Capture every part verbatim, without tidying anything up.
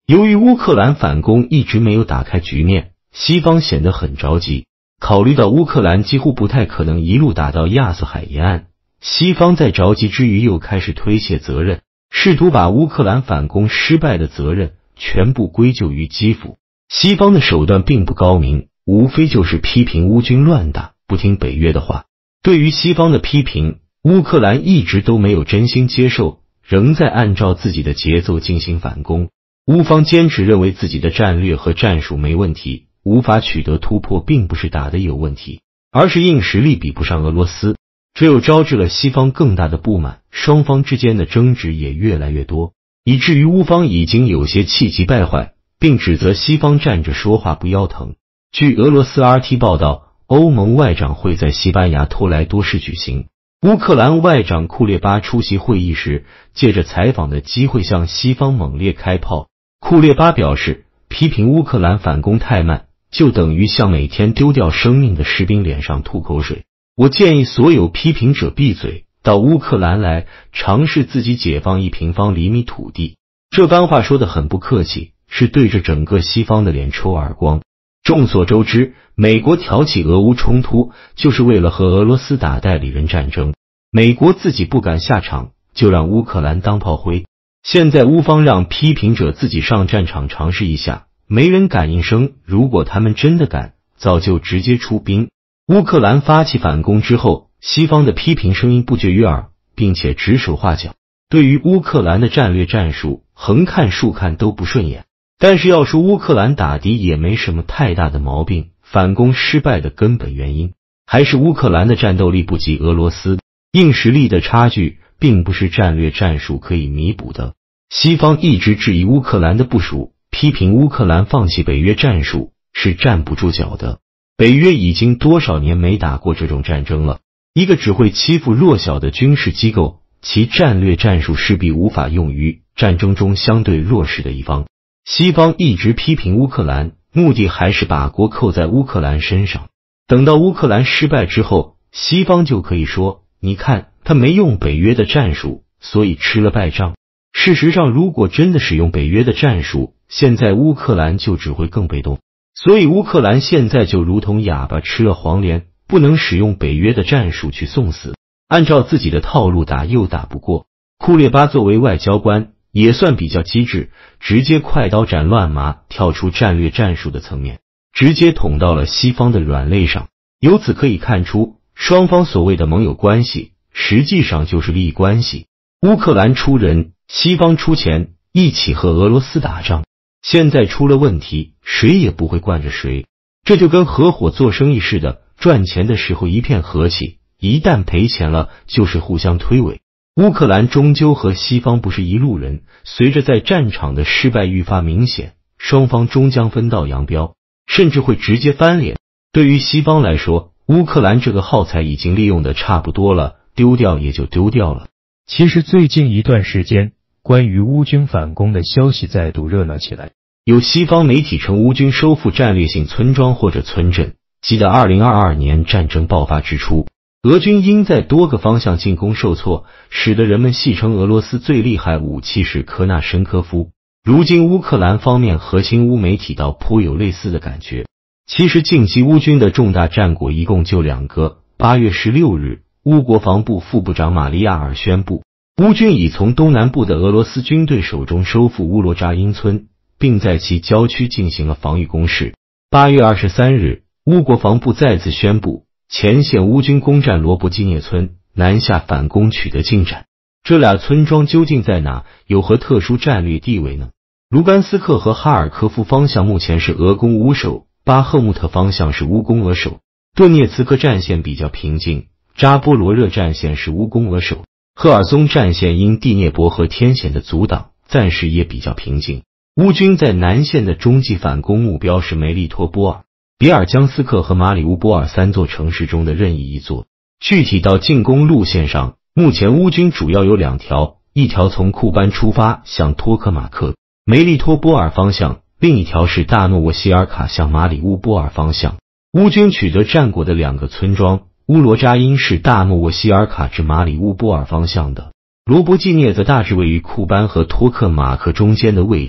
由于乌克兰反攻一直没有打开局面，西方显得很着急。考虑到乌克兰几乎不太可能一路打到亚速海沿岸，西方在着急之余又开始推卸责任，试图把乌克兰反攻失败的责任全部归咎于基辅。西方的手段并不高明，无非就是批评乌军乱打，不听北约的话。对于西方的批评，乌克兰一直都没有真心接受，仍在按照自己的节奏进行反攻。乌方坚持认为自己的战略和战术没问题，无法取得突破，并不是打得有问题，而是硬实力比不上俄罗斯，这又招致了西方更大的不满，双方之间的争执也越来越多，以至于乌方已经有些气急败坏，并指责西方站着说话不腰疼。据俄罗斯 R T 报道，欧盟外长会在西班牙托莱多市举行。乌克兰外长库列巴出席会议时，借着采访的机会向西方猛烈开炮。库列巴表示，批评乌克兰反攻太慢，就等于向每天丢掉生命的士兵脸上吐口水。我建议所有批评者闭嘴，到乌克兰来，尝试自己解放一平方厘米土地。这番话说得很不客气，是对着整个西方的脸抽耳光。众所周知，美国挑起俄乌冲突就是为了和俄罗斯打代理人战争，美国自己不敢下场，就让乌克兰当炮灰。现在乌方让批评者自己上战场尝试一下，没人敢应声，如果他们真的敢，早就直接出兵。乌克兰发起反攻之后，西方的批评声音不绝于耳，并且指手画脚，对于乌克兰的战略战术横看竖看都不顺眼。但是要说乌克兰打敌也没什么太大的毛病，反攻失败的根本原因还是乌克兰的战斗力不及俄罗斯，硬实力的差距并不是战略战术可以弥补的。西方一直质疑乌克兰的部署，批评乌克兰放弃北约战术是站不住脚的。北约已经多少年没打过这种战争了，一个只会欺负弱小的军事机构，其战略战术势必无法用于战争中相对弱势的一方。西方一直批评乌克兰，目的还是把锅扣在乌克兰身上。等到乌克兰失败之后，西方就可以说，你看，他没用北约的战术，所以吃了败仗。事实上，如果真的使用北约的战术，现在乌克兰就只会更被动。所以乌克兰现在就如同哑巴吃了黄连，不能使用北约的战术去送死，按照自己的套路打又打不过。库列巴作为外交官也算比较机智，直接快刀斩乱麻，跳出战略战术的层面，直接捅到了西方的软肋上。由此可以看出，双方所谓的盟友关系实际上就是利益关系。乌克兰出人，西方出钱，一起和俄罗斯打仗。现在出了问题，谁也不会惯着谁，这就跟合伙做生意似的，赚钱的时候一片和气，一旦赔钱了就是互相推诿。乌克兰终究和西方不是一路人，随着在战场的失败愈发明显，双方终将分道扬镳，甚至会直接翻脸。对于西方来说，乌克兰这个耗材已经利用的差不多了，丢掉也就丢掉了。 其实最近一段时间，关于乌军反攻的消息再度热闹起来。 有西方媒体称乌军收复战略性村庄或者村镇。记得二零二二年战争爆发之初，俄军因在多个方向进攻受挫，使得人们戏称俄罗斯最厉害武器是科纳申科夫。如今乌克兰方面和亲乌媒体倒颇有类似的感觉。其实近期乌军的重大战果一共就两个。八月十六日，乌国防部副部长马利亚尔宣布，乌军已从东南部的俄罗斯军队手中收复乌罗扎因村，并在其郊区进行了防御攻势。八月二十三日，乌国防部再次宣布，前线乌军攻占罗伯基涅村，南下反攻取得进展。这俩村庄究竟在哪，有何特殊战略地位呢？卢甘斯克和哈尔科夫方向目前是俄攻乌守，巴赫穆特方向是乌攻俄守。顿涅茨克战线比较平静，扎波罗热战线是乌攻俄守。赫尔松战线因第聂伯河天险的阻挡，暂时也比较平静。乌军在南线的中继反攻目标是梅利托波尔、比尔江斯克和马里乌波尔三座城市中的任意一座。具体到进攻路线上，目前乌军主要有两条，一条从库班出发向托克马克、梅利托波尔方向，另一条是大诺沃西尔卡向马里乌波尔方向。乌军取得战果的两个村庄，乌罗扎因是大诺沃西尔卡至马里乌波尔方向的，罗伯基涅则大致位于库班和托克马克中间的位置。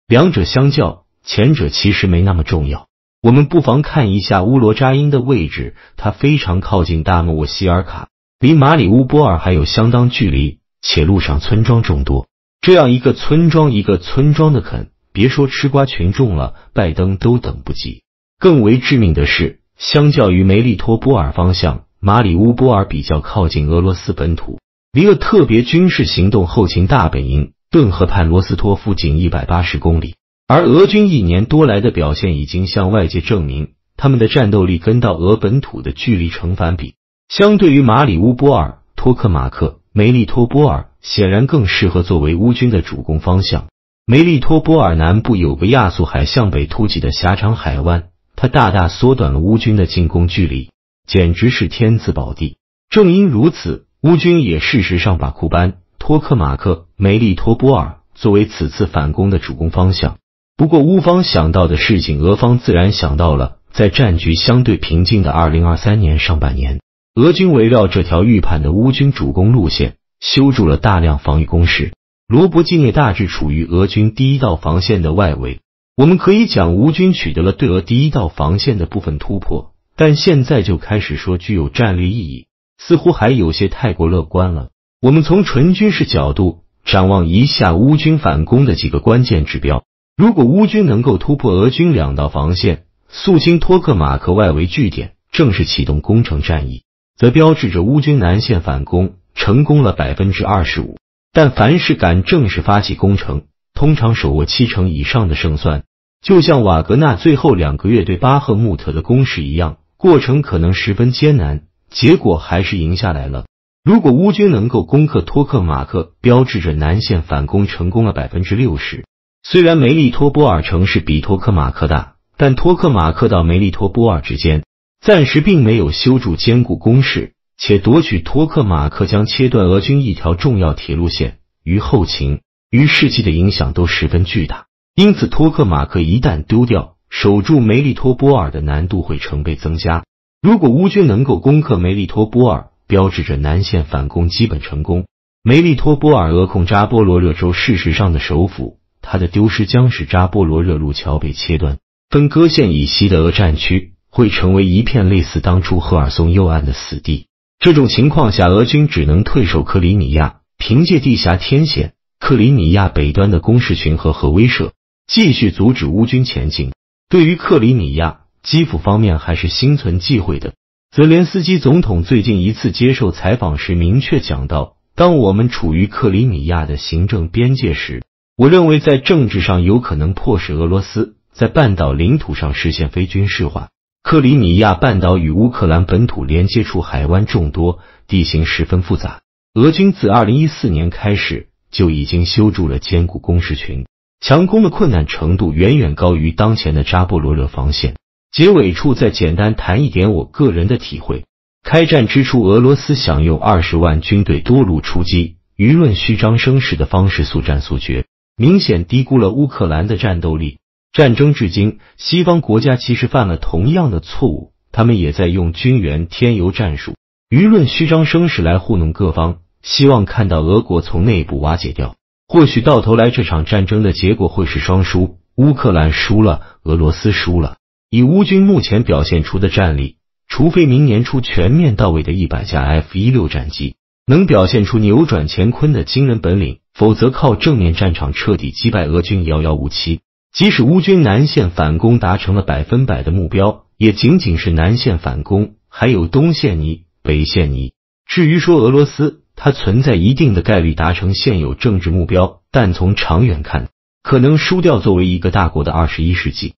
两者相较，前者其实没那么重要。我们不妨看一下乌罗扎因的位置，它非常靠近大莫沃希尔卡，离马里乌波尔还有相当距离，且路上村庄众多。这样一个村庄一个村庄的啃，别说吃瓜群众了，拜登都等不及。更为致命的是，相较于梅利托波尔方向，马里乌波尔比较靠近俄罗斯本土，离了特别军事行动后勤大本营顿河畔罗斯托夫仅一百八十公里。而俄军一年多来的表现已经向外界证明，他们的战斗力跟到俄本土的距离成反比。相对于马里乌波尔、托克马克、梅利托波尔，显然更适合作为乌军的主攻方向。梅利托波尔南部有个亚速海向北凸起的狭长海湾，它大大缩短了乌军的进攻距离，简直是天赐宝地。正因如此，乌军也事实上把库班、托克马克、梅利托波尔作为此次反攻的主攻方向。不过乌方想到的事情，俄方自然想到了。在战局相对平静的二零二三年上半年，俄军围绕这条预判的乌军主攻路线，修筑了大量防御工事。罗伯基涅大致处于俄军第一道防线的外围。我们可以讲乌军取得了对俄第一道防线的部分突破，但现在就开始说具有战略意义，似乎还有些太过乐观了。我们从纯军事角度展望一下乌军反攻的几个关键指标。如果乌军能够突破俄军两道防线，肃清托克马克外围据点，正式启动攻城战役，则标志着乌军南线反攻成功了 百分之二十五。 但凡是敢正式发起攻城，通常手握七成以上的胜算。就像瓦格纳最后两个月对巴赫穆特的攻势一样，过程可能十分艰难，结果还是赢下来了。如果乌军能够攻克托克马克，标志着南线反攻成功了 百分之六十。虽然梅利托波尔城市比托克马克大，但托克马克到梅利托波尔之间暂时并没有修筑坚固工事，且夺取托克马克将切断俄军一条重要铁路线，于后勤、于士气的影响都十分巨大。因此托克马克一旦丢掉，守住梅利托波尔的难度会成倍增加。如果乌军能够攻克梅利托波尔，标志着南线反攻基本成功。梅利托波尔俄控扎波罗热州事实上的首府，它的丢失将使扎波罗热路桥被切断，分割线以西的俄战区会成为一片类似当初赫尔松右岸的死地。这种情况下，俄军只能退守克里米亚，凭借地峡天险、克里米亚北端的工事群和核威慑，继续阻止乌军前进。对于克里米亚，基辅方面还是心存忌讳的。泽连斯基总统最近一次接受采访时明确讲到，当我们处于克里米亚的行政边界时，我认为在政治上有可能迫使俄罗斯在半岛领土上实现非军事化。克里米亚半岛与乌克兰本土连接处海湾众多，地形十分复杂。俄军自二零一四年开始就已经修筑了坚固工事群，强攻的困难程度远远高于当前的扎波罗热防线。结尾处再简单谈一点我个人的体会。开战之初，俄罗斯想用二十万军队多路出击，舆论虚张声势的方式速战速决，明显低估了乌克兰的战斗力。战争至今，西方国家其实犯了同样的错误，他们也在用军援添油战术，舆论虚张声势来糊弄各方，希望看到俄国从内部瓦解掉。或许到头来这场战争的结果会是双输，乌克兰输了，俄罗斯输了。以乌军目前表现出的战力，除非明年初全面到位的一百架 F 十六 战机能表现出扭转乾坤的惊人本领，否则靠正面战场彻底击败俄军遥遥无期。即使乌军南线反攻达成了百分百的目标，也仅仅是南线反攻，还有东线泥、北线泥。至于说俄罗斯，它存在一定的概率达成现有政治目标，但从长远看，可能输掉作为一个大国的二十一世纪。